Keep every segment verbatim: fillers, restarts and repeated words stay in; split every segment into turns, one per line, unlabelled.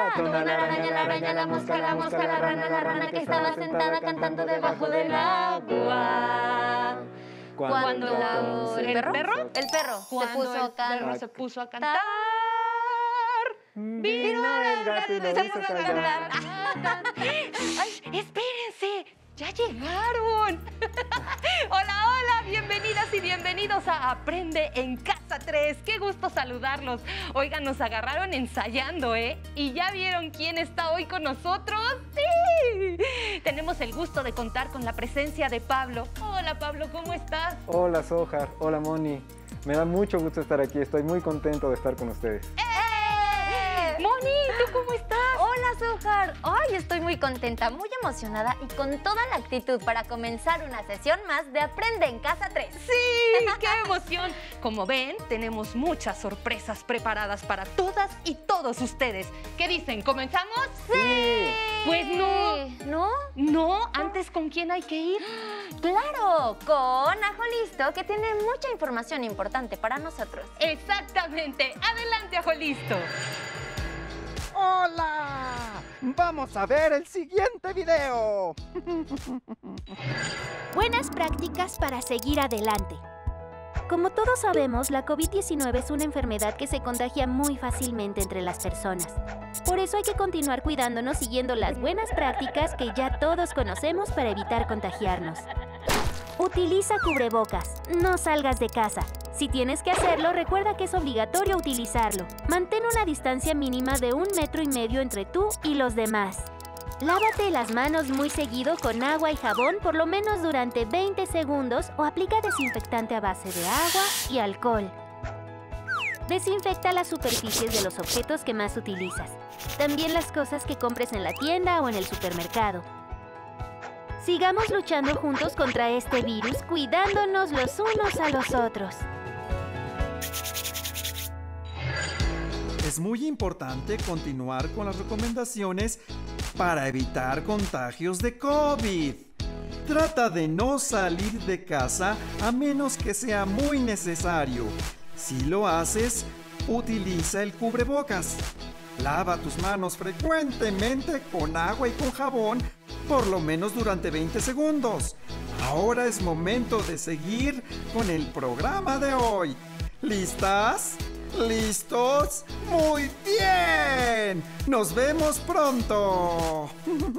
ratón, a la araña, la araña, la mosca, la mosca, la rana, la rana que estaba sentada cantando debajo del agua.
Cuando la...
¿El
¿El
perro?
perro?
El perro se
Cuando
puso a
el perro
cantar.
se puso a cantar.
Vino el gato y lo
Se
hizo
puso a
callar.
cantar. ¡Ay, espérense! ¡Ya llegaron! Hola, hola, bienvenidas y bienvenidos a Aprende en Casa tres. ¡Qué gusto saludarlos! Oigan, nos agarraron ensayando, ¿eh? ¿Y ya vieron quién está hoy con nosotros? ¡Sí! Tenemos el gusto de contar con la presencia de Pablo. Hola, Pablo, ¿cómo estás?
Hola, Sohar. Hola, Moni. Me da mucho gusto estar aquí. Estoy muy contento de estar con ustedes.
¡Eh! Moni, ¿tú cómo estás?
Hola, Sohar. Hoy estoy muy contenta, muy emocionada y con toda la actitud para comenzar una sesión más de Aprende en Casa tres.
¡Sí! ¡Qué emoción! Como ven, tenemos muchas sorpresas preparadas para todas y todos ustedes. ¿Qué dicen? ¿Comenzamos?
¡Sí!
Pues no.
¿No?
No, antes, ¿con quién hay que ir?
¡Claro! Con Ajo Listo, que tiene mucha información importante para nosotros.
Exactamente. Adelante, Ajo Listo.
¡Hola! ¡Vamos a ver el siguiente video!
Buenas prácticas para seguir adelante. Como todos sabemos, la COVID diecinueve es una enfermedad que se contagia muy fácilmente entre las personas. Por eso hay que continuar cuidándonos siguiendo las buenas prácticas que ya todos conocemos para evitar contagiarnos. Utiliza cubrebocas. No salgas de casa. Si tienes que hacerlo, recuerda que es obligatorio utilizarlo. Mantén una distancia mínima de un metro y medio entre tú y los demás. Lávate las manos muy seguido con agua y jabón por lo menos durante veinte segundos o aplica desinfectante a base de agua y alcohol. Desinfecta las superficies de los objetos que más utilizas. También las cosas que compres en la tienda o en el supermercado. Sigamos luchando juntos contra este virus, cuidándonos los unos a los otros.
Es muy importante continuar con las recomendaciones para evitar contagios de COVID. Trata de no salir de casa a menos que sea muy necesario. Si lo haces, utiliza el cubrebocas. Lava tus manos frecuentemente con agua y con jabón, por lo menos durante veinte segundos. Ahora es momento de seguir con el programa de hoy. ¿Listas? ¿Listos? ¡Muy bien! ¡Nos vemos pronto!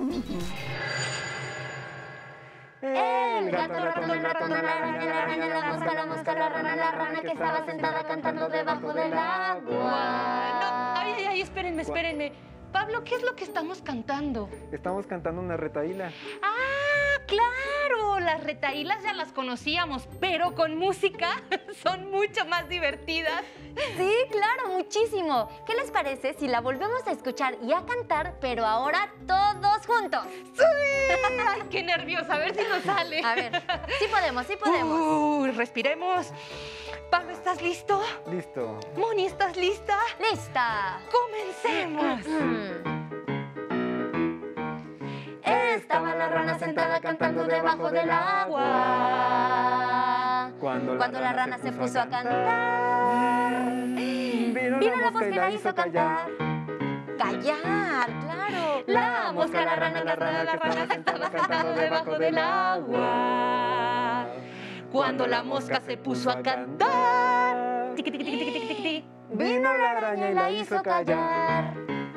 El gato, ratón, el ratón, la araña, la araña, la mosca, la mosca, la rana, la rana que estaba sentada cantando debajo del agua.
No, ay, ay, ay, espérenme, espérenme. Pablo, ¿qué es lo que estamos cantando?
Estamos cantando una retahíla.
¡Ah, claro! Las retahílas ya las conocíamos, pero con música son mucho más divertidas.
Sí, claro, muchísimo. ¿Qué les parece si la volvemos a escuchar y a cantar, pero ahora todos juntos?
¡Sí! ¡Ay, qué nerviosa! A ver si nos sale.
A ver, sí podemos, sí podemos.
Uy, respiremos. Pablo, ¿estás listo?
Listo.
Moni, ¿estás lista?
¡Lista!
¡Comencemos!
Estaba la rana sentada cantando debajo del agua.
Cuando,
Cuando la rana se puso a cantar,
vino
la mosca y la hizo callar. Callar, claro.
La mosca, la rana, la rana, la rana que estaba cantando debajo del agua. Cuando la mosca se puso a cantar, tiqui, tiqui, tiqui, tiqui, tiqui, tiqui,
vino la araña y la hizo callar.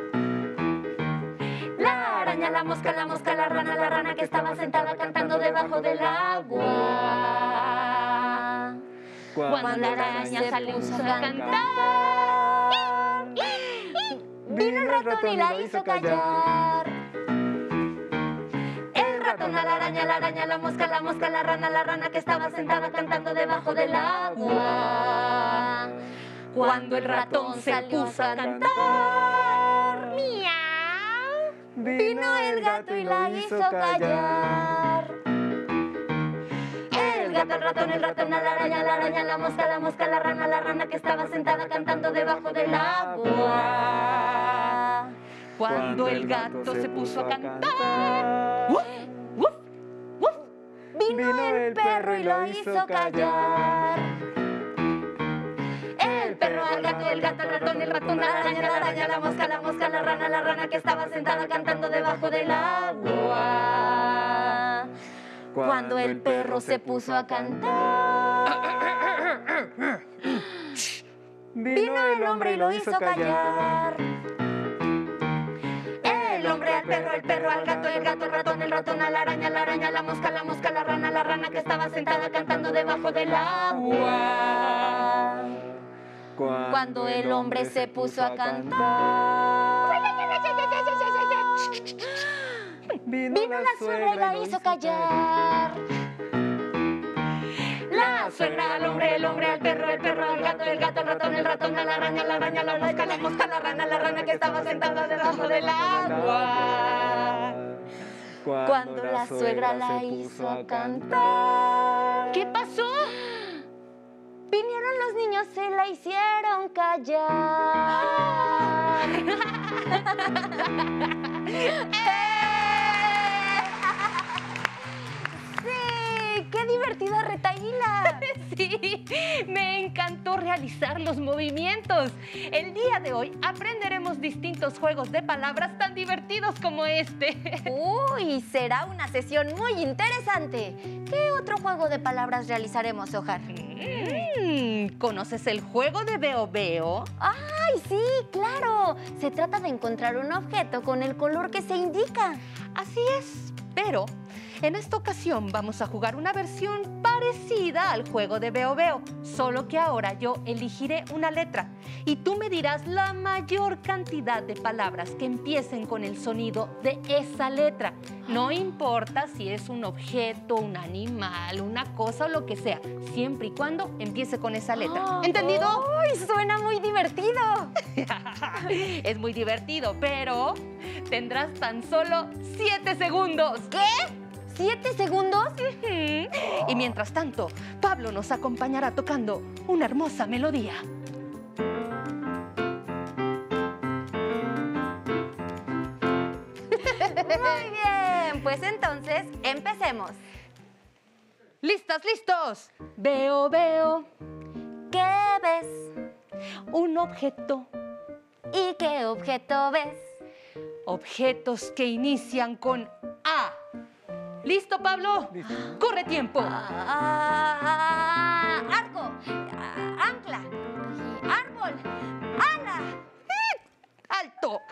La araña, la mosca, la mosca, la rana, la rana que estaba sentada cantando debajo del agua.
Cuando la araña se puso a cantar,
vino el ratón y la hizo callar. El ratón, a la araña, la araña, la mosca, la mosca, la rana, la rana que estaba sentada cantando debajo del agua.
Cuando el ratón se puso a cantar,
¡miau! Vino el gato y la hizo callar. El gato, el ratón, el ratón, la araña, la araña, la mosca, la mosca, la rana, la rana que estaba sentada cantando debajo del agua.
Cuando el gato se puso a cantar, ¡uf! ¡uf! ¡uf!
Vino el perro y lo hizo callar. El perro, al gato, el gato, el ratón, el ratón, la araña, la araña, la mosca, la mosca, la rana, la rana que estaba sentada cantando debajo del agua. Cuando el perro se puso a cantar, vino el hombre y lo hizo callar. El hombre al perro, el perro al gato, el gato, el ratón, el ratón, a la araña, la araña, la mosca, la mosca, la rana, la rana que estaba sentada cantando debajo del agua. Cuando el hombre se puso a cantar, vino la suegra y la hizo callar. La suegra al hombre, el hombre al perro, el perro al gato, el gato, el ratón, el ratón, a la araña, la araña, la mosca, la mosca, la rana, la rana que estaba sentada debajo del agua. Cuando la suegra la hizo a cantar,
¿Qué pasó?
vinieron los niños y la hicieron callar. ¡Sí! ¡Qué divertida retaíla!
Sí, me encantó realizar los movimientos. El día de hoy aprenderemos distintos juegos de palabras tan divertidos como este.
Uy, será una sesión muy interesante. ¿Qué otro juego de palabras realizaremos, Sojar?
Mm, ¿Conoces el juego de Veo Veo?
¡Ay, sí, claro! Se trata de encontrar un objeto con el color que se indica.
Así es, pero en esta ocasión vamos a jugar una versión parecida al juego de Veo Veo, solo que ahora yo elegiré una letra y tú me dirás la mayor cantidad de palabras que empiecen con el sonido de esa letra. No importa si es un objeto, un animal, una cosa o lo que sea, siempre y cuando empiece con esa letra. ¿Entendido?
¡Uy, suena muy divertido!
Es muy divertido, pero tendrás tan solo siete segundos.
¿Qué? ¿Siete segundos?
Ujú. Y mientras tanto, Pablo nos acompañará tocando una hermosa melodía.
Muy bien, pues entonces empecemos.
¿Listas, listos? Veo, veo
¿Qué ves?
un objeto.
¿Y qué objeto ves?
Objetos que inician con A. ¿Listo, Pablo?
Listo.
¡Corre tiempo!
Ah, arco, ah, ancla, árbol, ala.
¡Alto!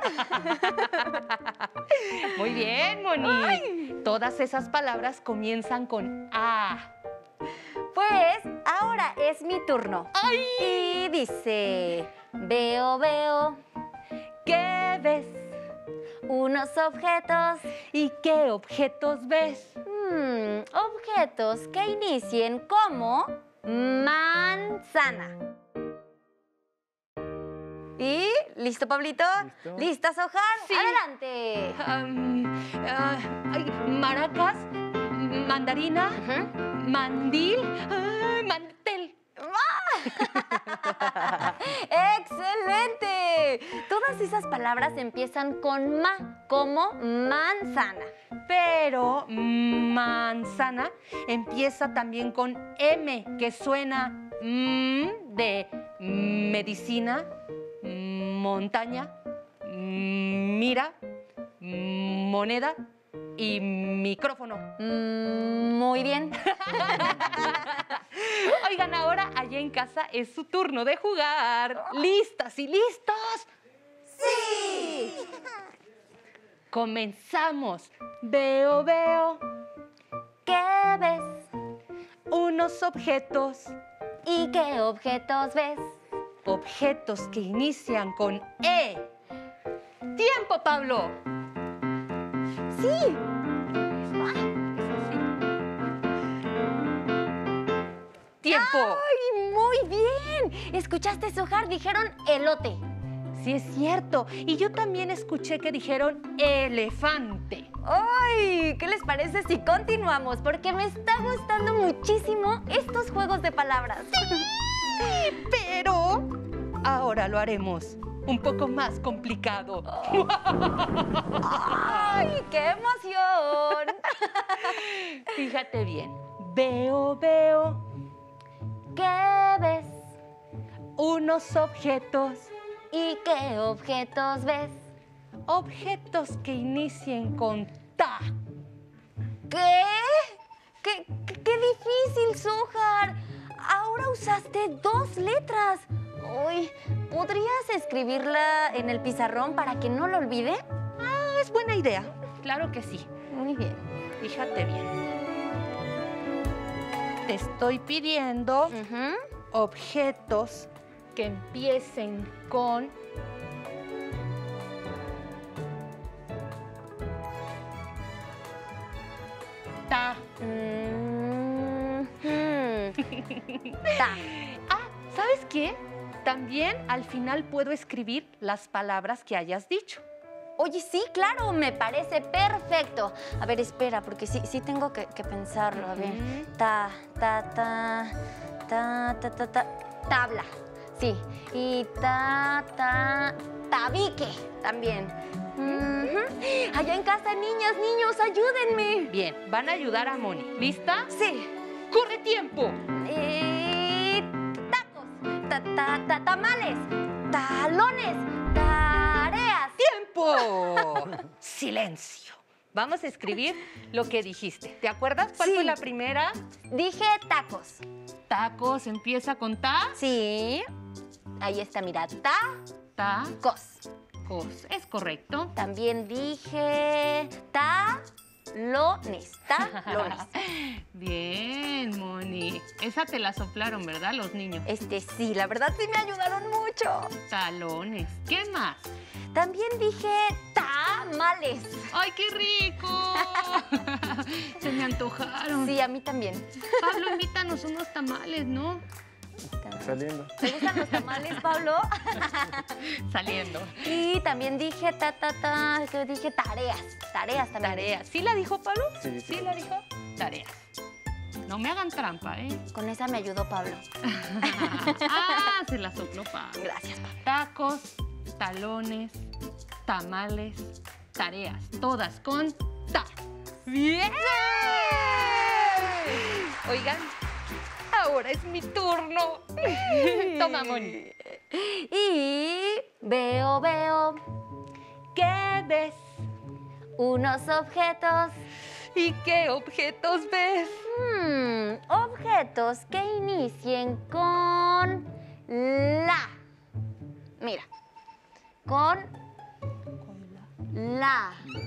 Muy bien, Moni. Todas esas palabras comienzan con A.
Pues ahora es mi turno.
¡Ay!
Y dice, veo, veo
¿Qué ves?
unos objetos.
¿Y qué objetos ves?
Hmm, objetos que inicien como manzana. ¿Y listo, Pablito?
Listo.
¿Listas, Sojar?
Sí.
Adelante.
Am, ah, ay, maracas, mandarina,
Ujú.
mandil, ay, mantel.
¡Excelente! Todas esas palabras empiezan con ma, como manzana.
Pero manzana empieza también con M, que suena mm, de medicina, montaña, mira, moneda y micrófono.
Mm, muy bien.
Oigan, ahora allá en casa es su turno de jugar. ¿Listas y listos?
¡Sí!
Comenzamos. Veo, veo
¿Qué ves?
unos objetos.
¿Y qué objetos ves?
Objetos que inician con E. ¡Tiempo, Pablo!
¡Sí!
¡Tiempo!
¡Ay, muy bien! ¿Escuchaste, Sojar? Dijeron elote.
Sí, es cierto. Y yo también escuché que dijeron elefante.
¡Ay! ¿Qué les parece si continuamos? Porque me está gustando muchísimo estos juegos de palabras.
Pero ahora lo haremos un poco más complicado.
¡Ay, qué emoción!
Fíjate bien. Veo, veo
¿Qué ves?
unos objetos.
¿Y qué objetos ves?
Objetos que inicien con ta.
¿Qué? ¿Qué, qué, qué difícil, Sojar? Ahora usaste dos letras. Uy, ¿podrías escribirla en el pizarrón para que no lo olvide?
Ah, es buena idea. Claro que sí.
Muy bien.
Fíjate bien. Te estoy pidiendo
Ujú.
objetos que empiecen con ta.
Mm, hmm. Ta.
Ah, ¿sabes qué? También al final puedo escribir las palabras que hayas dicho.
Oye, sí, claro, me parece perfecto. A ver, espera, porque sí, sí tengo que, que pensarlo. A ver.
Ujú.
Ta, ta, ta, ta, ta, ta, ta. Tabla. Sí. Y ta, ta, tabique también. Ujú. Allá en casa, niñas, niños, ayúdenme.
Bien, van a ayudar a Moni. ¿Lista?
Sí.
¡Corre tiempo!
Y tacos, ta, ta, ta, tamales, talones, tareas.
¡Tiempo! Silencio. Vamos a escribir lo que dijiste. ¿Te acuerdas cuál
Sí.
fue la primera?
Dije tacos.
Tacos empieza con ta.
Sí. Ahí está, mira, tacos.
Tacos. Es correcto.
También dije talones, talones.
Bien, Moni. Esa te la soplaron, ¿verdad, los niños?
Este sí, la verdad sí me ayudaron mucho.
Talones. ¿Qué más?
También dije tamales.
¡Ay, qué rico! Se me antojaron.
Sí, a mí también.
Pablo, invítanos unos tamales, ¿no?
Saliendo.
¿Te gustan los tamales, Pablo?
Saliendo.
Y también dije ta, ta, ta, que dije tareas. Tareas también.
Tareas. ¿Sí la dijo Pablo?
Sí,
¿Sí
sí.
la dijo? Tareas. No me hagan trampa, ¿eh?
Con esa me ayudó Pablo.
Ah, se la sopló Pablo.
Gracias, Pablo.
Tacos, talones, tamales, tareas. Todas con ta. ¡Bien! Oigan, ahora es mi turno. Toma, Moni.
Y veo, veo
¿Qué ves?
unos objetos.
¿Y qué objetos ves?
Hmm, objetos que inicien con la. Mira, con la.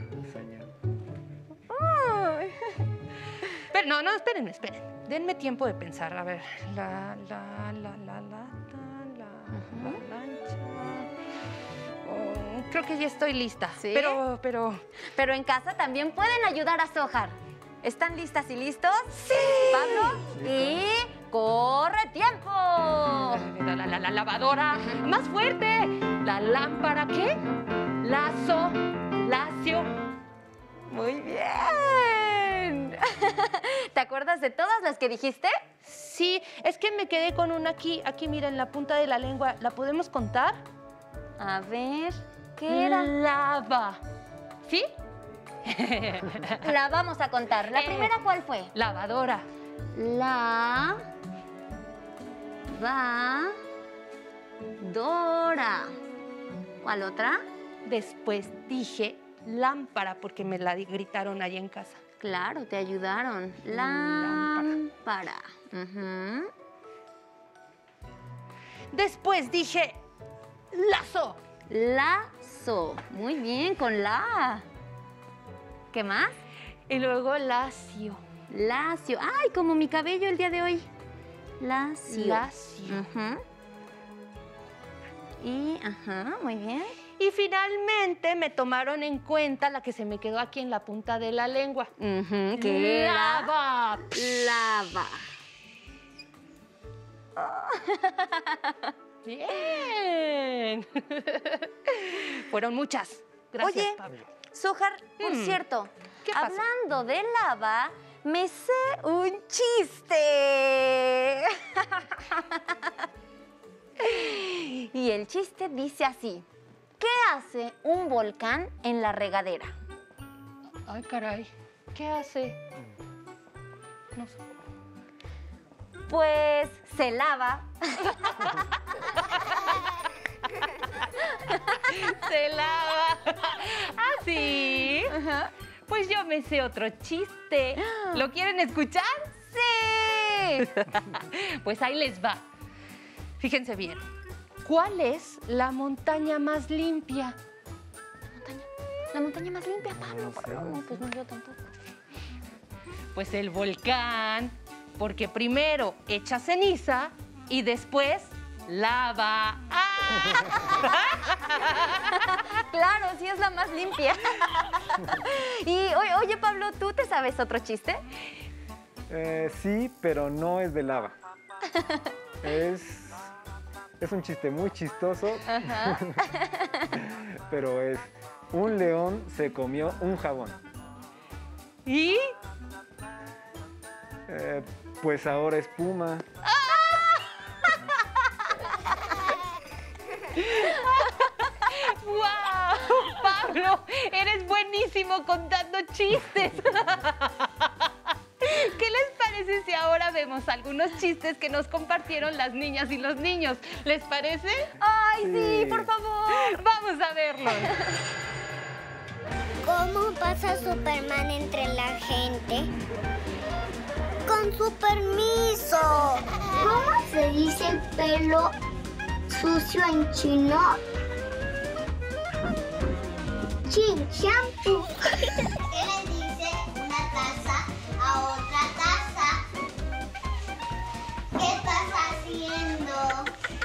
Ay.
Pero no, no, espérenme, esperen. Denme tiempo de pensar. A ver, la, la, la, la, lata, la, la lancha. Oh, creo que ya estoy lista.
¿Sí?
Pero, pero...
Pero en casa también pueden ayudar a Sojar. ¿Están listas y listos? ¡Sí! Pablo, y corre tiempo.
La, la, la, la lavadora. ¡Más fuerte! La lámpara, ¿qué? Lazo, lacio.
Muy bien. ¿Te acuerdas de todas las que dijiste?
Sí, es que me quedé con una aquí. Aquí, mira, en la punta de la lengua. ¿La podemos contar?
A ver, ¿qué era?
Lava. ¿Sí?
La vamos a contar. ¿La
Eh.
primera cuál fue?
Lavadora.
La va Dora. ¿Cuál otra?
Después dije lámpara porque me la di- gritaron allá en casa.
Claro, te ayudaron.
Lámpara.
Lámpara. Ujú.
Después dije lazo.
Lazo. Muy bien, con la. ¿Qué más?
Y luego lacio.
Lacio. Ay, como mi cabello el día de hoy. Lacio.
Lacio.
Ujú. Y, ajá, muy bien.
Y finalmente me tomaron en cuenta la que se me quedó aquí en la punta de la lengua.
Ujú, ¿qué era?
Lava.
Lava.
Bien. Fueron muchas. Gracias,
Oye,
Pablo.
Sojar, por
Mm,
cierto,
¿qué pasó?
hablando de lava, me sé un chiste. Y el chiste dice así. ¿Qué hace un volcán en la regadera?
Ay, caray. ¿Qué hace? No sé.
Pues se lava.
Se lava. ¿Ah, sí?
Ajá.
Pues yo me sé otro chiste. ¿Lo quieren escuchar?
¡Sí!
Pues ahí les va. Fíjense bien. ¿Cuál es la montaña más limpia?
La montaña más limpia, Pablo.
No sé,
No,
no
pues no, yo tampoco.
Pues el volcán, porque primero echa ceniza y después lava. ¡Ah!
Claro, sí es la más limpia. Y oye, oye, Pablo, ¿tú te sabes otro chiste?
Eh, sí, pero no es de lava. Es, es un chiste muy chistoso,
Ajá.
pero es un león se comió un jabón.
¿Y?
Eh, pues ahora es puma.
¡Wow! Pablo, eres buenísimo contando chistes. ¿Qué les parece si ahora vemos algunos chistes que nos compartieron las niñas y los niños? ¿Les parece?
Ay, sí,
Sí.
por favor.
Vamos a verlos.
¿Cómo pasa Superman entre la gente? Con su permiso. ¿Cómo se dice el pelo sucio en chino? Chin shampoo. ¿Qué le dice una taza a otra taza? ¿Qué estás haciendo?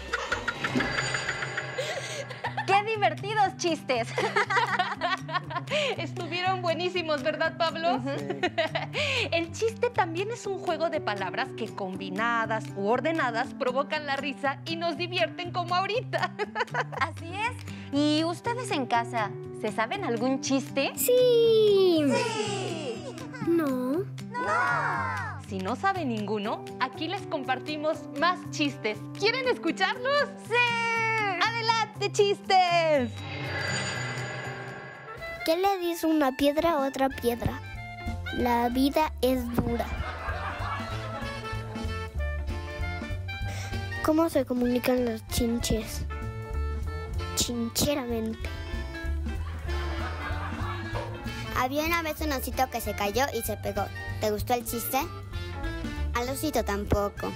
¡Qué divertidos chistes!
Estuvieron buenísimos, ¿verdad, Pablo? El chiste también es un juego de palabras que combinadas u ordenadas provocan la risa y nos divierten como ahorita.
Así es. ¿Y ustedes en casa, se saben algún chiste?
Sí. No.
Si no sabe ninguno, aquí les compartimos más chistes. ¿Quieren escucharlos?
¡Sí!
¡Adelante, chistes!
¿Qué le dice una piedra a otra piedra? La vida es dura. ¿Cómo se comunican los chinches? Chincheramente. Había una vez un osito que se cayó y se pegó. ¿Te gustó el chiste? Al osito tampoco.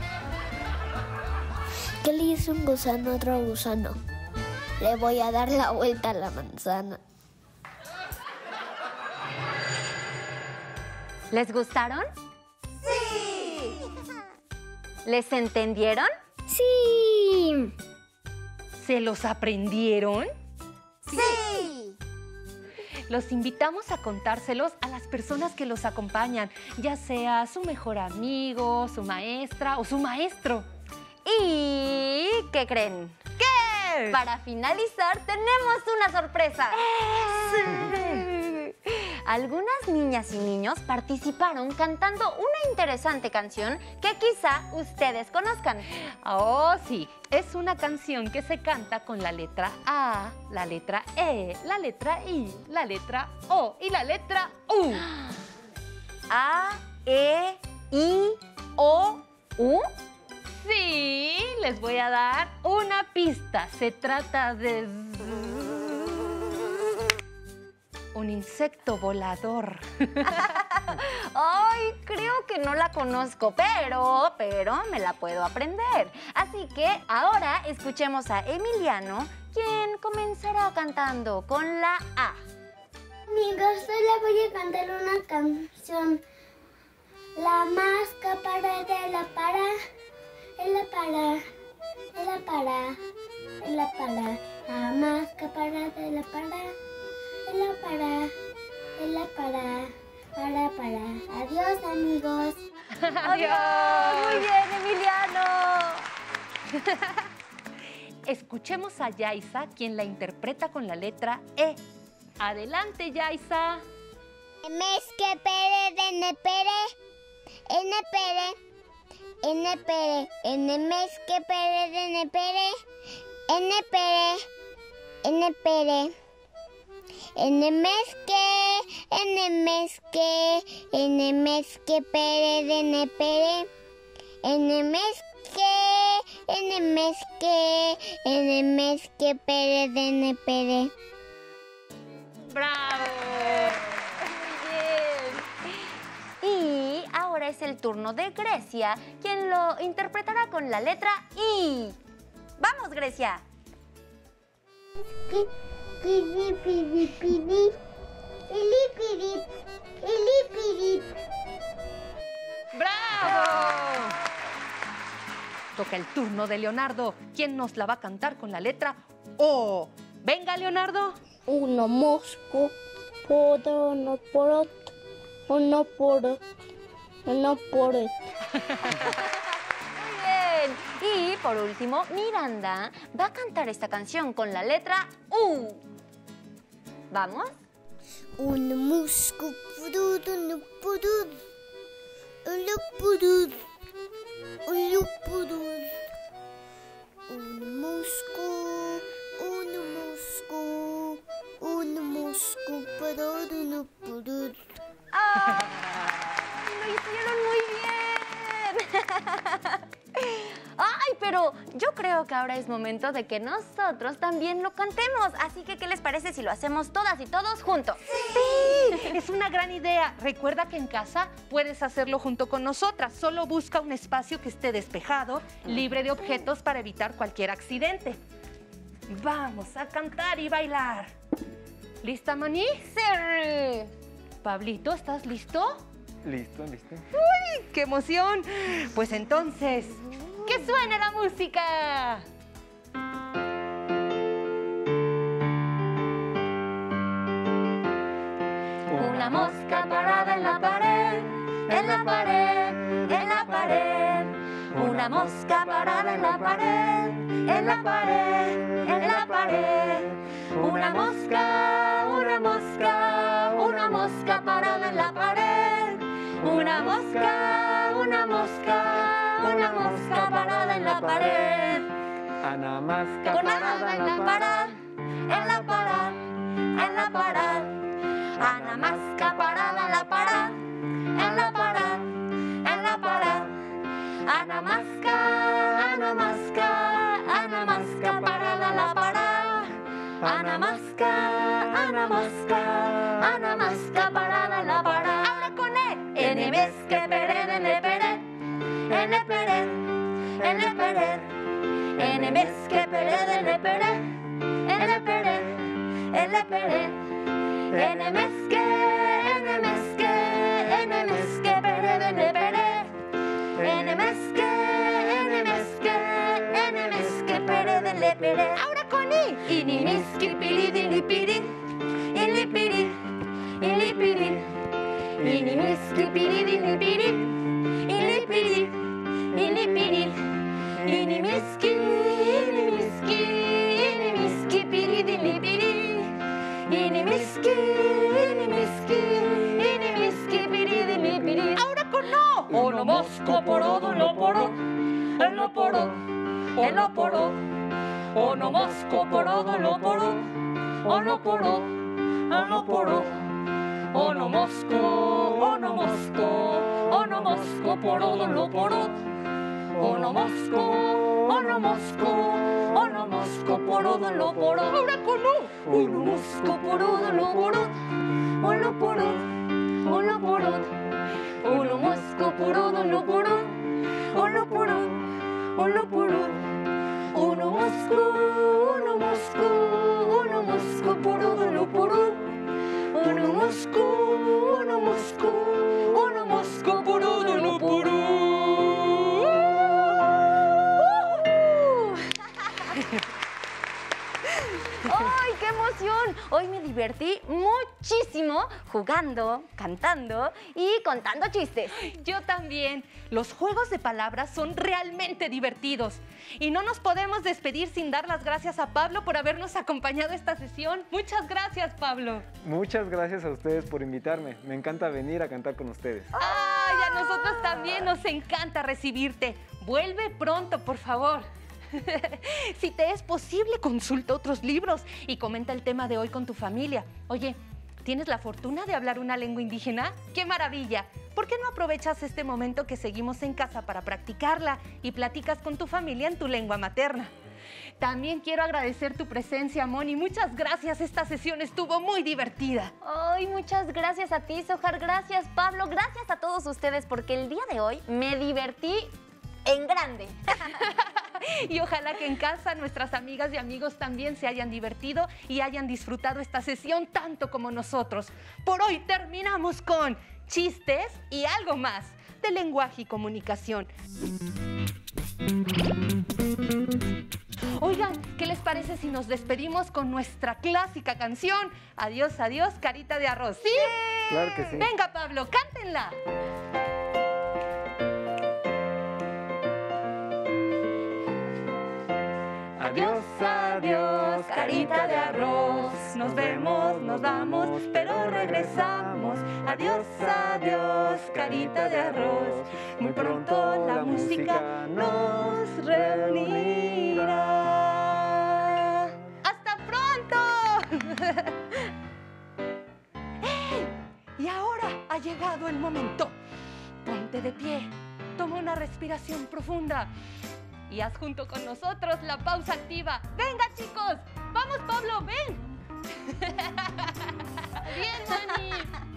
¿Qué le hizo un gusano a otro gusano? Le voy a dar la vuelta a la manzana.
¿Les gustaron? ¡Sí! ¿Les entendieron?
¡Sí!
¿Se los aprendieron?
¡Sí!
Los invitamos a contárselos a las personas que los acompañan, ya sea su mejor amigo, su maestra o su maestro.
¿Y qué creen?
¿Qué?
Para finalizar, tenemos una sorpresa. Sí. Algunas niñas y niños participaron cantando una interesante canción que quizá ustedes conozcan.
Oh, sí. Es una canción que se canta con la letra A, la letra E, la letra I, la letra O y la letra U.
A, E, I, O, U.
Sí, les voy a dar una pista. Se trata de un insecto volador.
Ay, creo que no la conozco, pero, pero me la puedo aprender. Así que ahora escuchemos a Emiliano, quien comenzará cantando con la A.
Amigos, hoy le voy a cantar una canción. La máscara de la para, es la para, es la para, es la para. La máscara de la para, es la para, es la para, para, para. Adiós, amigos.
¡Adiós! ¡Muy bien, Emiliano!
Escuchemos a Yaisa, quien la interpreta con la letra E. Adelante, Yaisa.
Mes que pere de ne pere, ene pere, ene pere, ene mes que pere de ne pere, ene pere, ene pere, ene mes que, ene mes que, ene mes que pere de ne pere, En el mes que, en el mes que, en el mes que pere, en pere.
¡Bravo! Muy bien. Y ahora es el turno de Grecia, quien lo interpretará con la letra I. ¡Vamos, Grecia!
Pi, piri, piri, piri. Ili, piri, ili, piri.
¡Bravo! Toca el turno de Leonardo, quien nos la va a cantar con la letra O. Venga, Leonardo.
Uno mosco, por uno por uno por uno por.
Muy bien. Y por último, Miranda va a cantar esta canción con la letra U. ¿Vamos?
Un mosco, por uno por uno por uno por un mosco, un mosco, un mosco, por uno por uno.
¡Ah! ¡Lo hicieron muy bien! ¡Ay, pero yo creo que ahora es momento de que nosotros también lo cantemos! Así que, ¿qué les parece si lo hacemos todas y todos juntos?
¡Sí! Es una gran idea. Recuerda que en casa puedes hacerlo junto con nosotras. Solo busca un espacio que esté despejado, libre de objetos para evitar cualquier accidente. Vamos a cantar y bailar. ¿Lista, Mani?
¡Sí!
Pablito, ¿estás listo?
Listo, listo.
¡Uy, qué emoción! Pues entonces, ¡que suene la música!
Una mosca parada en la pared, en la pared, en la pared. Una mosca parada en la pared, en la pared, en la pared. Una mosca, una mosca, una mosca parada en la pared. Una mosca, una mosca, una mosca parada en la pared.
Ana Masca
Parada en la pared, en la pared, en la pared. Ana Masca parada en la pared, en la pared, en la pared. Ana Masca, Ana Masca, Ana Masca parada en la pared. Ana Masca, Ana Masca, Ana Masca parada en la pared. Ahora con E. En el mes que pere, en el pere, en el pere, en el pere. En el mes que pere, en el pere, en el pere, en el pere. En el mes que, en el mes que, en el mes que pere, en el pere. En el mes que, en el mes que, en el mes que pere, en el pere. Ahora con I. Ini miski piri dili piri, ili piri, ili piri. Ini miski piri dili piri, ili piri, ili piri. Ini miski, ini miski, ini miski piri dili piri. Ini miski, ini miski, ini miski piri dili piri. Ahora con no. Ono mosco porodo lo poro, el lo poro, el lo poro. Ono mosco porodo lo poro, ono poro, el lo poro. Ono mosco, ono mosco, ono mosco porodo lo poro. Ono mosco, ono mosco, ono mosco porodo lo poro. Ahora con U. Ono mosco porodo lo poro, ono poro, ono poro. Ono mosco porodo lo poro, ono poro, ono poro. Ono mosco, ono mosco, ono mosco porodo lo poro. Ono mosco, ono mosco, ono mosco porodo lo poro. ¡Ay, qué emoción! Hoy me divertí muchísimo jugando, cantando y contando chistes.
Yo también. Los juegos de palabras son realmente divertidos. Y no nos podemos despedir sin dar las gracias a Pablo por habernos acompañado a esta sesión. Muchas gracias, Pablo.
Muchas gracias a ustedes por invitarme. Me encanta venir a cantar con ustedes.
¡Ay, a nosotros también nos encanta recibirte! Vuelve pronto, por favor. Si te es posible, consulta otros libros y comenta el tema de hoy con tu familia. Oye, ¿tienes la fortuna de hablar una lengua indígena? ¡Qué maravilla!
¿por qué no aprovechas este momento que seguimos en casa para practicarla y platicas con tu familia en tu lengua materna? También quiero agradecer tu presencia, Moni. Muchas gracias, esta sesión estuvo muy divertida.
Ay, muchas gracias a ti, Sojar. Gracias, Pablo. Gracias a todos ustedes porque el día de hoy me divertí en grande.
Y ojalá que en casa nuestras amigas y amigos también se hayan divertido y hayan disfrutado esta sesión tanto como nosotros. Por hoy terminamos con chistes y algo más de lenguaje y comunicación. Oigan, ¿qué les parece si nos despedimos con nuestra clásica canción? Adiós, adiós, carita de arroz. ¿Sí?
Claro que sí.
Venga, Pablo, cántenla.
Adiós, adiós,
carita de arroz. Nos vemos, nos vamos, pero regresamos. Adiós, adiós, carita de arroz. Muy pronto la música nos reunirá. ¡Hasta pronto! ¡Hey! Y ahora ha llegado el momento. Ponte de pie, toma una respiración profunda y haz junto con nosotros la pausa activa. ¡Venga, chicos! ¡Vamos, Pablo, ven! ¡Bien, Moni!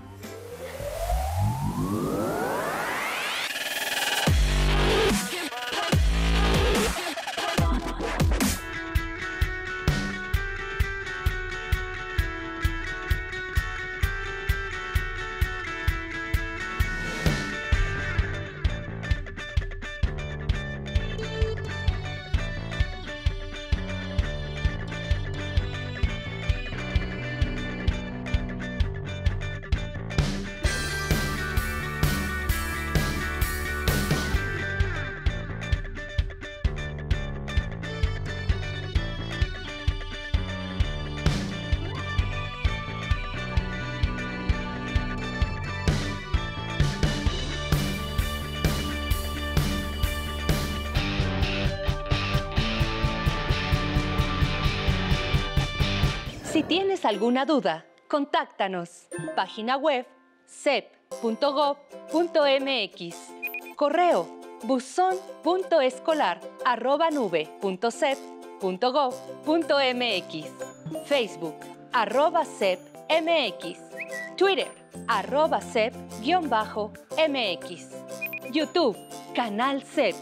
Si tienes alguna duda, contáctanos. Página web sep punto gob punto mx. Correo buzón punto escolar arroba nube punto sep punto gob punto mx. Facebook arroba sep mx. Twitter arroba sep guión bajo mx. YouTube canal sep.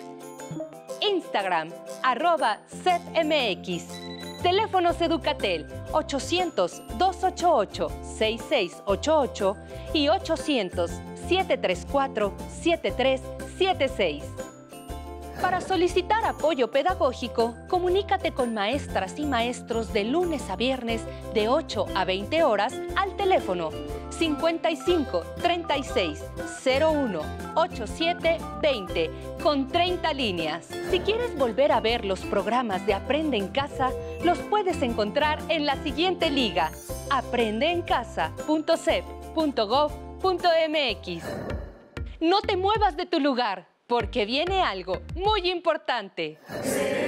Instagram arroba sepmx. Teléfonos Educatel ochocientos, dos ocho ocho, seis seis ocho ocho y ochocientos, siete tres cuatro, siete tres siete seis. Para solicitar apoyo pedagógico, comunícate con maestras y maestros de lunes a viernes de ocho a veinte horas al teléfono cincuenta y cinco, treinta y seis, cero uno, ochenta y siete, veinte con treinta líneas. Si quieres volver a ver los programas de Aprende en Casa, los puedes encontrar en la siguiente liga: aprende en casa punto sep punto gob punto mx. No te muevas de tu lugar, porque viene algo muy importante.